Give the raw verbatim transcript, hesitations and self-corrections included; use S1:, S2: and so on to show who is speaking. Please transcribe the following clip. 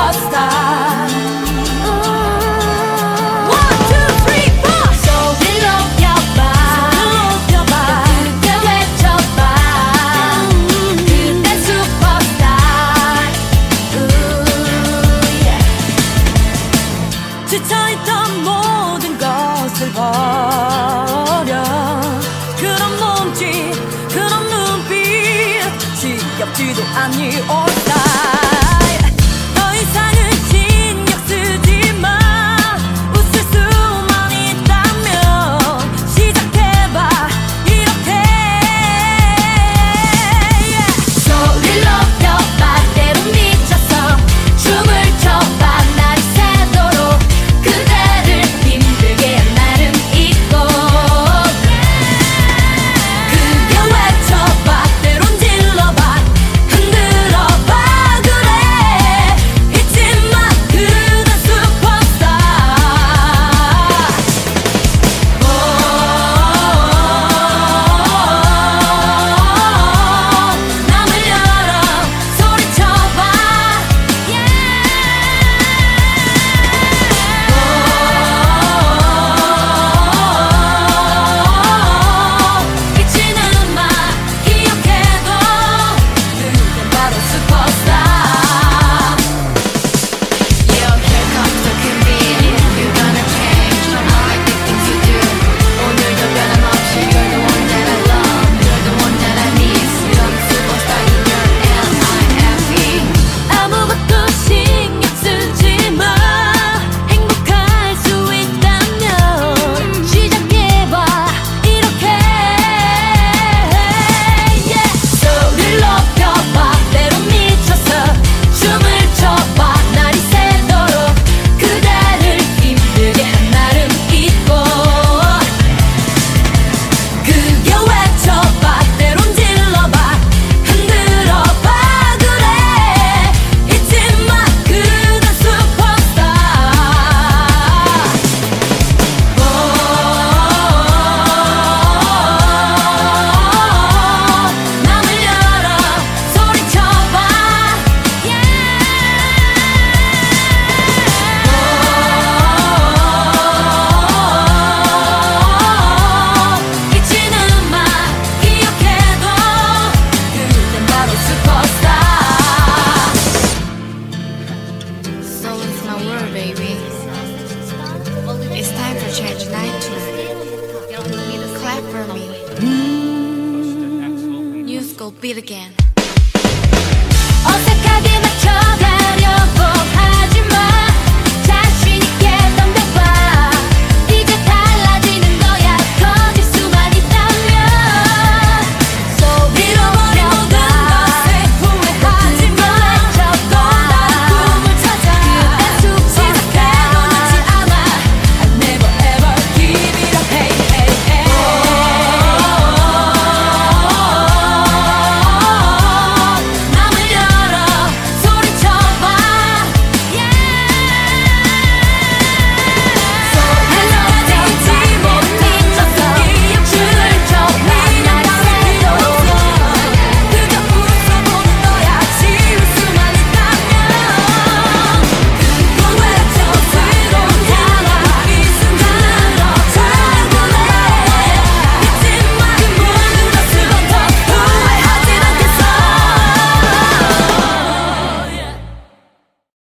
S1: superstar. One, two, three, four. 소리 높여봐, 높여봐. 크게 외쳐봐. 그대 superstar. Ooh, yeah. 지쳐있던 모든 것을 버려. 그런 몸짓, 그런 눈빛, 지겹지도 않니 all style. 더 이상은 신경 쓰지 마. 웃을 수만 있다면 시작해봐 이렇게. yeah. 소리를 높여봐 때론 미쳐서 춤을 춰봐 날이 새도록 그대를 힘들게 한 날은 있고. 크게 외쳐봐 때론 질러봐 흔들어봐 그래. 잊지 마 그댄 슈퍼스타. 오, 맘을 열어 소리쳐봐. 오, 잊지는 마 기억해도 그댄 바로 슈퍼스타. Yo, here comes the convenience. You're gonna change. I like the things you do. 오늘도 변함없이 You're the one that I love. You're the one that I need. You're the superstar in your L I F E. 아무것도 신경 쓰지 마. 행복할 수 있다면 시작해봐 이렇게. yeah. 소리를 높여봐 때론 미쳐서 춤을 춰봐 날이 새도록 그대를 힘들게 한 날은 있고. 크게 외쳐봐 때론 질러봐 흔들어봐 그래. 잊지 마 그댄 슈퍼스타. 오, 맘을 열어 소리쳐봐. 오, 잊지는 마 기억해도 그댄 바로 슈퍼스타.
S2: Soul is my word, baby. It's time for change night tonight. Clap for me. New school beat again.
S1: 어색하게 맞춰